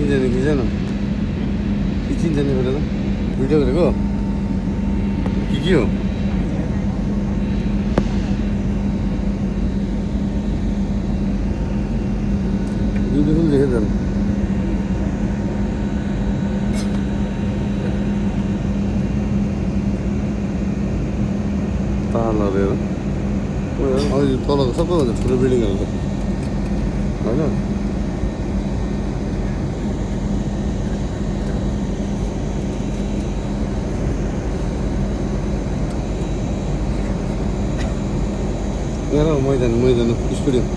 चिन्दैन कि जानु कि चिन्दैन बेला त भिडियो गरेको के हो ब्युटिफुल देखे त तालहरू हेर तलको सबैभन्दा ठुलो बिल्डिङहरू छ होइन यहाँ मैदान स्टेडियम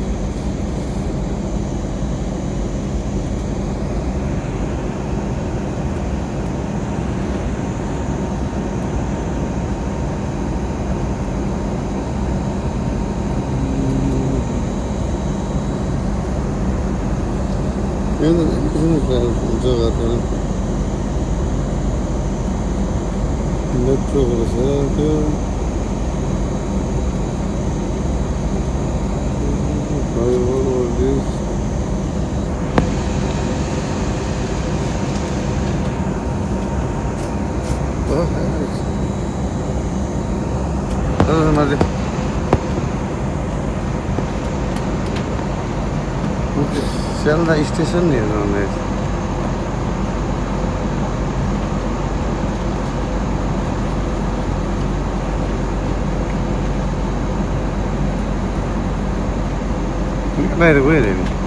जग्गा मेट्रोहरू छ त्यो स्यालदा स्टेसन हेर्नु आउँदैछ बाहिर गइहाल्यो नि